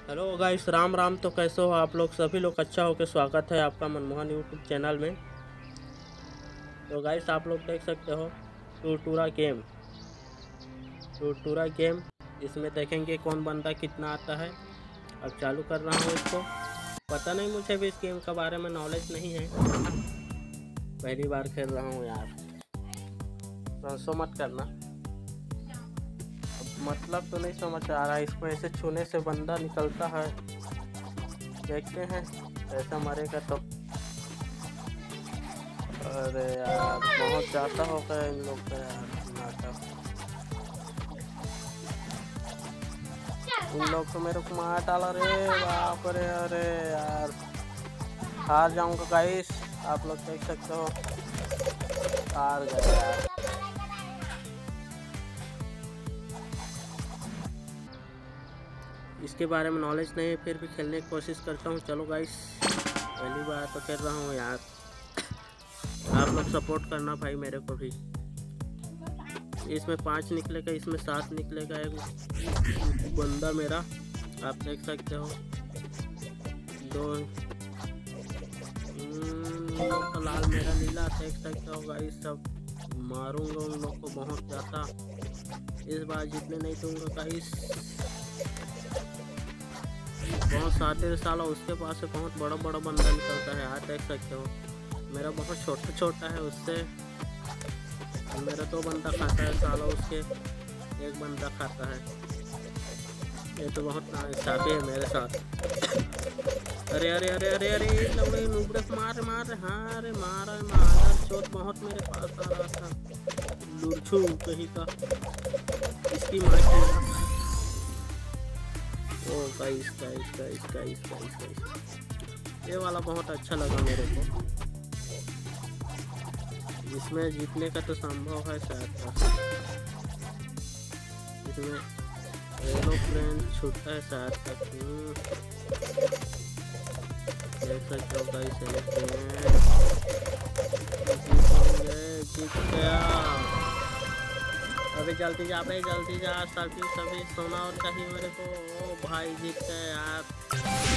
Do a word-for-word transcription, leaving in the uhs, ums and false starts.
Hello guys, Ram Ram. तो कैसे हो आप लोग? सभी लोग अच्छा हो के स्वागत है आपका मनमोहन यूट्यूब चैनल में। तो गाइस, आप लोग देख सकते हो टूरटूरा गेम टूरटूरा गेम इसमें देखेंगे कौन बंदा कितना आता है। अब चालू कर रहा हूँ इसको। पता नहीं, मुझे भी इस गेम के बारे में नॉलेज नहीं है, पहली बार खेल रहा हूँ यार। तो मत करना, मतलब तो नहीं समझ आ रहा है। इसको ऐसे छूने से बंदा निकलता है, देखते हैं ऐसा मरेगा तो। अरे यार, बहुत ज़्यादा हो गया इन लोग का यार नाटक। इन लोग तो मेरे को मार डाला रे, बाप रे। अरे यार, हार जाऊंगा गाइस, आप लोग देख सकते हो। हार गए यार। इसके बारे में नॉलेज नहीं है, फिर भी खेलने की कोशिश करता हूँ। चलो गाइस, पहली बार तो खेल रहा हूँ यार। आप लोग सपोर्ट करना भाई मेरे को भी। इसमें पांच निकलेगा, इसमें सात निकलेगा। एक बंदा मेरा आप देख सकते हो। दो लोग का लाल, मेरा नीला देख सकते हो गाइस। सब मारूंगा उन लोग को बहुत ज़्यादा। इस बार जीतने नहीं दूंगा गाइस। बहुत साते साला उसके पास से बहुत बड़ा बड़ा बंदा निकलता है, आप देख सकते हो। मेरा बहुत छोटा छोटा है, उससे मेरा दो बंदा खाता है साला, उसके एक बंदा खाता है। ये तो बहुत नाइंसाफी है मेरे साथ। अरे अरे अरे अरे अरे लवड़े नुबड़े मार मार। हाँ अरे मारा मारा चोट बहुत मेरे पास आ रहा था। लुरछू कहीं का, इसकी मार की। Oh guys guys guys guys guys guys, ये वाला बहुत अच्छा लगा मेरे को। इसमें जीतने का तो संभव है शायद। इसमें एरोप्लेन छूटता है शायद तक। देख सकते हो गाइस, एरोप्लेन जीत गया। अभी जल्दी जा भाई, जल्दी जा। सभी सभी सोना और चाहिए मेरे को। ओ भाई जीत गए यार।